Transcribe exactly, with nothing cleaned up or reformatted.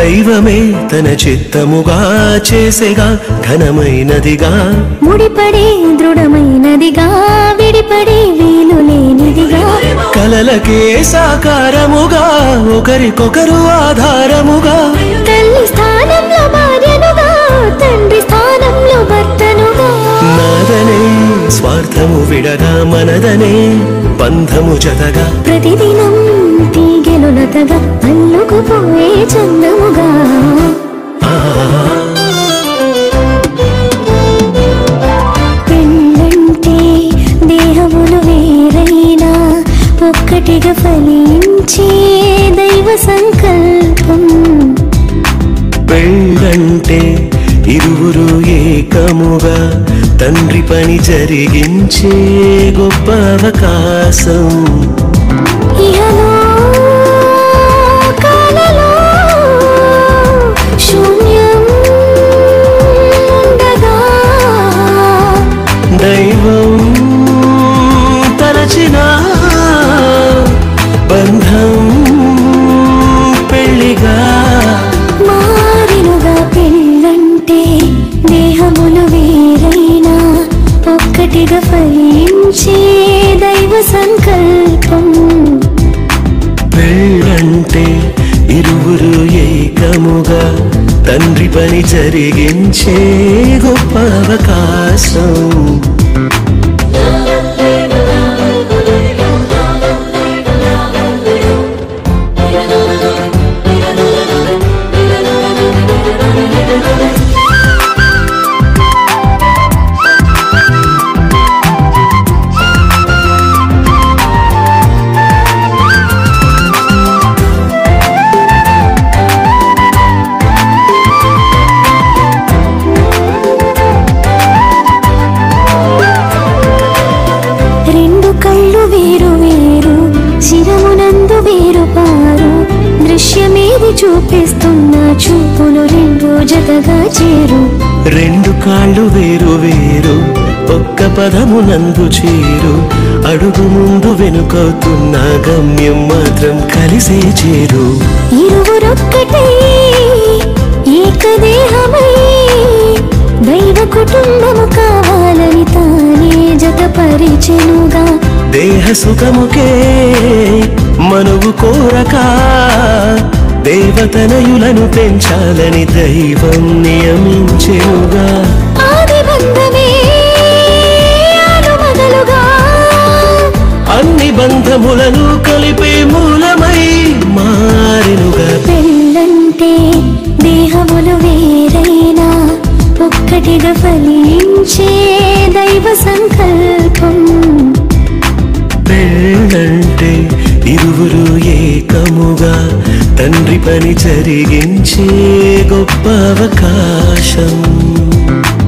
దైవమే తన చిత్తముగా చేసేగా ఘనమైనదిగా ముడిపడే దృఢమైనదిగా విడిపడే వీలు లేనిదిగా కలలకే సాకారముగా ఒకరికొకరు ఆధారముగా తల్లి స్థానంలో భార్యనుగా తండ్రి స్థానంలో భర్తనుగా నాదనే స్వార్థము విడగా మనదనే బంధము జతగా ప్రతిదినం తీగెలు లతగా అల్లుకుపోయే చందముగా పెళ్ళంటే దేహములు వేరైనా ఒక్కటిగా ఫలించే దైవ సంకల్పం పెళ్ళంటే ఇరువురు ఏకముగా తండ్రి పని జరిగించే గొప్ప అవకాశం ఇహలో కాలలో శూన్యం ఉండగా దైవం తలచిన బంధం పెళ్లిగా మారినుగా పెళ్ళంటే దేహములు వేరైనా ఒక్కటిగా ఫలించే దైవ సంకల్పం పెళ్ళంటే ఇరువురు ఏకముగా తండ్రి పని జరిగించే గొప్ప అవకాశం చూపిస్తున్న చూపులు రెండు జతగా చేరు రెండు కాళ్ళు వేరు వేరు ఒక్క పదమునందు చేరు అడుగు ముందు వెనుకవుతున్న గమ్యం మాత్రం కలిసే చేరు ఇరువురొక్కటై ఏకదేహమై దైవ కుటుంబము కావాలని తానే జతపరిచెనుగా దేహ సుఖముకే మనువు కోరక దేవతనయులను పెంచాలని దైవం నియమించెనుగా ఆది బంధమే ఆలుమగలుగా అన్ని బంధములను కలిపే మూలమై మారెనుగా పెళ్ళంటే దేహములు వేరైనా ఒక్కటిగా ఫలించే దైవ సంకల్పం పెళ్ళంటే ఇరువురు ఏకముగా తండ్రి పని జరిగించే గొప్ప అవకాశం